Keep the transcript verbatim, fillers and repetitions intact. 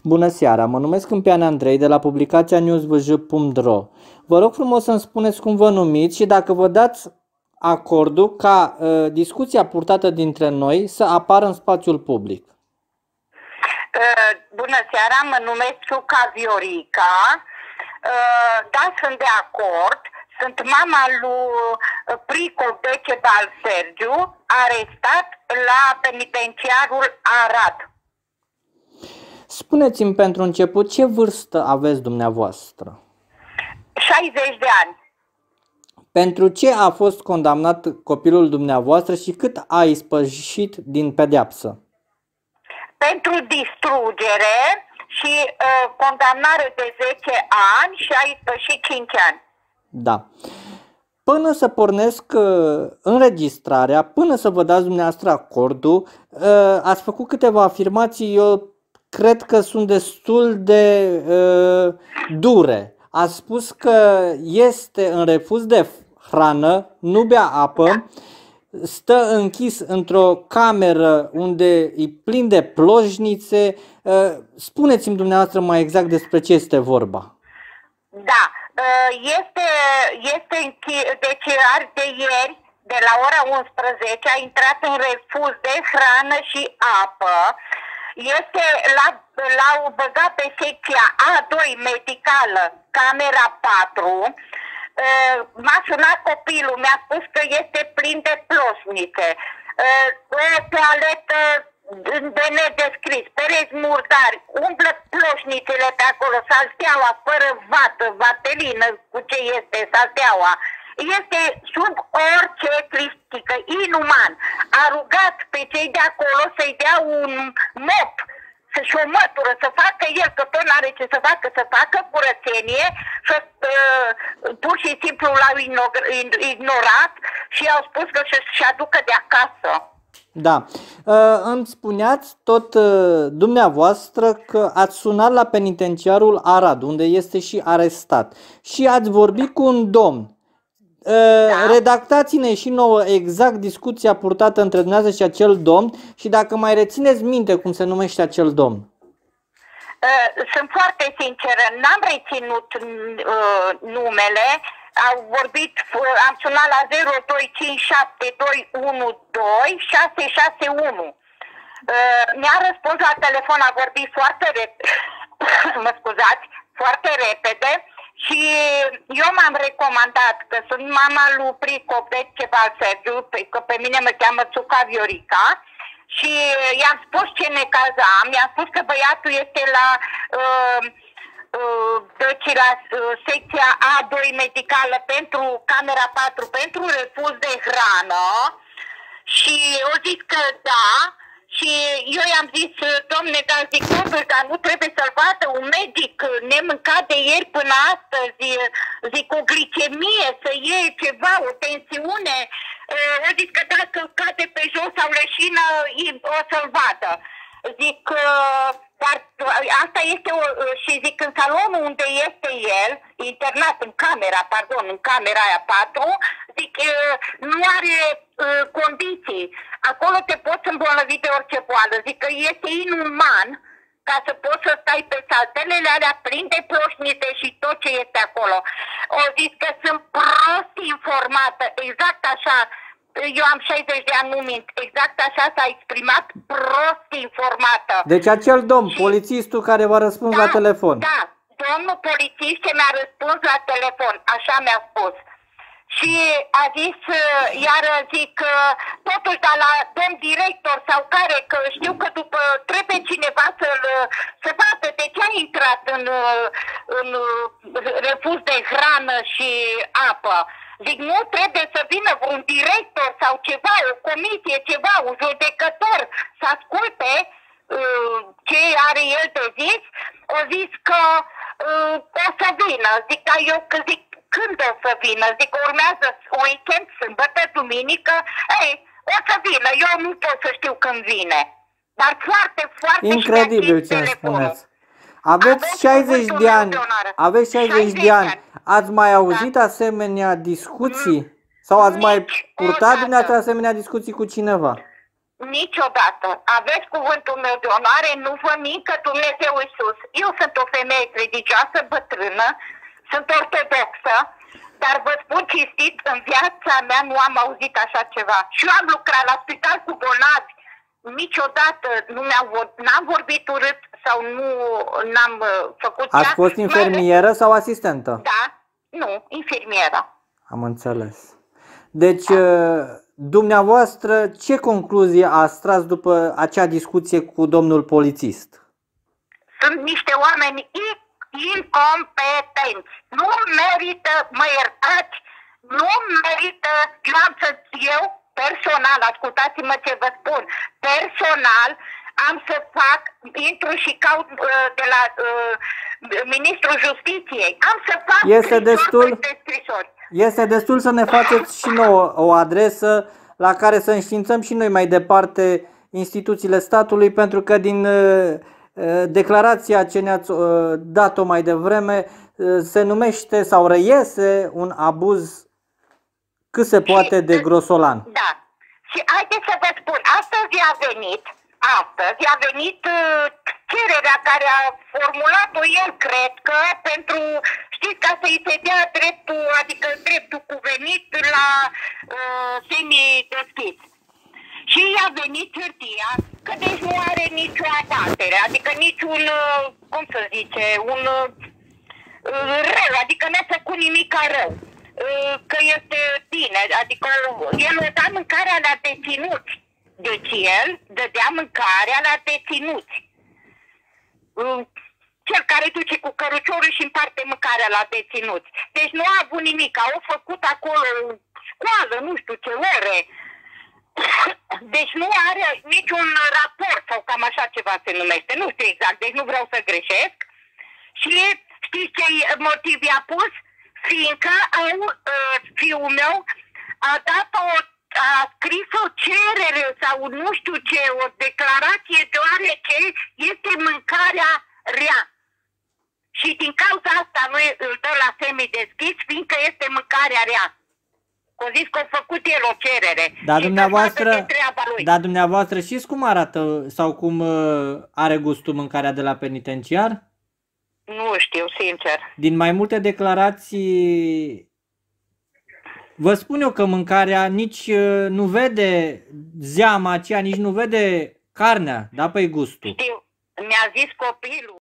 Bună seara, mă numesc Câmpian Andrei de la publicația news v j punct r o. Vă rog frumos să-mi spuneți cum vă numiți și dacă vă dați acordul ca uh, discuția purtată dintre noi să apară în spațiul public. Uh, bună seara, mă numesc Ciuca Viorica. Uh, da, sunt de acord. Sunt mama lui Prico Decebal Sergiu, arestat la penitenciarul Arad. Spuneți-mi pentru început ce vârstă aveți dumneavoastră? șaizeci de ani. Pentru ce a fost condamnat copilul dumneavoastră și cât a ispășit din pedeapsă? Pentru distrugere și uh, condamnare de zece ani și a ispășit cinci ani. Da. Până să pornesc uh, înregistrarea, până să vă dați dumneavoastră acordul, uh, ați făcut câteva afirmații, eu cred că sunt destul de uh, dure. Ați spus că este în refuz de hrană, nu bea apă, stă închis într-o cameră unde e plin de plojnițe. Uh, spuneți-mi dumneavoastră mai exact despre ce este vorba. Da. Este, este deci de ieri, de la ora unsprezece, a intrat în refuz de hrană și apă. Este la, l-au băgat pe secția A doi medicală, camera patru. M-a sunat copilul, mi-a spus că este plin de plosnițe. O toaletă de nedescris, pereți murdari, umblă ploșnițele pe acolo, salteaua fără vată, vatelină, cu ce este salteaua. Este sub orice critică, inuman. A rugat pe cei de acolo să-i dea un mop, să-și o mătură, să facă el, că tot n-are ce să facă, să facă curățenie, să uh, pur și simplu l-au ignorat și au spus că să-și aducă de acasă. Da. Uh, îmi spuneați tot uh, dumneavoastră că ați sunat la penitenciarul Arad, unde este și arestat, și ați vorbit cu un domn. Uh, da. Redactați-ne și nouă exact discuția purtată între dumneavoastră și acel domn și dacă mai rețineți minte cum se numește acel domn. Uh, sunt foarte sinceră, n-am reținut uh, numele. Au vorbit, am sunat la zero doi cinci șapte doi unu doi șase șase unu. Mi-a răspuns la telefon, a vorbit foarte repede, mă scuzați, foarte repede și eu m-am recomandat că sunt mama lui Prico Decebal Sergiu, că pe mine mă cheamă Ciuca Viorica, și i-am spus ce necaz am, i-am spus că băiatul este la... Uh, deci la secția A doi medicală pentru camera patru pentru refuz de hrană și eu zic că da și eu i-am zis, domne, dar zic, totuși, dar nu trebuie să-l vadă un medic nemâncat de ieri până astăzi, zic, o glicemie, să iei ceva, o tensiune, eu zic că dacă cade pe jos sau leșină, o să-l vadă. Zic, dar asta este, o, și zic, în salonul unde este el, internat în camera, pardon, în camera aia patru, zic, nu are uh, condiții. Acolo te poți îmbolnăvi de orice boală. Zic că este inuman ca să poți să stai pe saltelele alea plin de ploșnițe și tot ce este acolo. O zic că sunt prost informată, exact așa. Eu am șaizeci de ani, nu mint. Exact așa s-a exprimat, prost informată. Deci acel domn, și, polițistul care v-a răspuns da, la telefon. Da, domnul polițist ce mi-a răspuns la telefon, așa mi-a spus. Și a zis, iar zic, totuși, dar la domn director sau care, că știu că după trebuie cineva să-l să vadă de ce a intrat în, în refuz de hrană și apă. Zic, nu trebuie să vină un director sau ceva, o comisie, ceva, un judecător să asculte uh, ce are el de zis. O zis că uh, o să vină. Zic, dar eu că zic, când o să vină? Zic, urmează weekend, sâmbătă, duminică. Ei, o să vină, eu nu pot să știu când vine. Dar foarte, foarte... Incredibil ce îmi spuneți. Aveți șaizeci de ani, aveți șaizeci de ani. Ați mai auzit da. asemenea discuții? Sau ați mai purtat dumneavoastră asemenea discuții cu cineva? Niciodată. Aveți cuvântul meu de onoare, nu vă mint că Dumnezeu e sus. Eu sunt o femeie credicioasă, bătrână, sunt ortodoxă, dar vă spun cinstit, în viața mea nu am auzit așa ceva. Și eu am lucrat la spital cu bolnavi, niciodată nu mi-am n-am vorbit urât sau nu n-am făcut cea. Ați fost infirmieră sau asistentă? Da, nu, infirmieră. Am înțeles. Deci, dumneavoastră, ce concluzie ați tras după acea discuție cu domnul polițist? Sunt niște oameni incompetenți. Nu merită, mă iertați, nu merită, eu am să, eu personal, ascultați-mă ce vă spun, personal am să fac, intru și caut uh, de la uh, Ministrul Justiției, am să fac este destul, scrisori. Este destul să ne faceți și nouă o adresă la care să înștiințăm și noi mai departe instituțiile statului, pentru că din uh, declarația ce ne-ați uh, dat-o mai devreme uh, se numește sau reiese un abuz cât se poate și, de grosolan. Da. Și haideți să vă spun, astăzi a venit, astăzi a venit uh, cererea care a formulat-o el, cred că, pentru, știți, ca să-i se dea dreptul, adică dreptul cuvenit la uh, semi-deschis. Și i-a venit hârtia, că deci nu are nicio abatere, adică niciun, uh, cum să zice, un uh, rău, adică n-a făcut nimic rău. Că este bine, adică el da mâncarea la deținuți. Deci el dădea mâncarea la deținuți. Cel care duce cu căruciorul și împarte mâncarea la deținuți. Deci nu a avut nimic, au făcut acolo școală, nu știu ce ore. Deci nu are niciun raport sau cam așa ceva se numește, nu știu exact, deci nu vreau să greșesc. Și știți ce motiv i-a pus? Fiindcă au, uh, fiul meu a dat o, a scris o cerere sau nu știu ce, o declarație, deoarece este mâncarea rea. Și din cauza asta nu îl dă la semi-deschis, fiindcă este mâncarea rea. O zis că a făcut el o cerere. Dar dumneavoastră, dar dumneavoastră știți cum arată sau cum uh, are gustul mâncarea de la penitenciar? Nu știu, sincer. Din mai multe declarații vă spun eu că mâncarea nici nu vede zeama aceea, nici nu vede carnea, da, pe gustul. Știu, mi-a zis copilul.